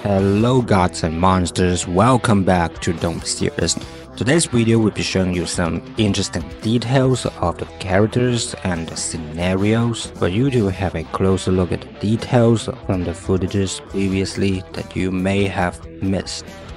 Hello gods and monsters, welcome back to Don't Be Serious. Today's video will be showing you some interesting details of the characters and the scenarios for you to have a closer look at the details from the footages previously that you may have missed.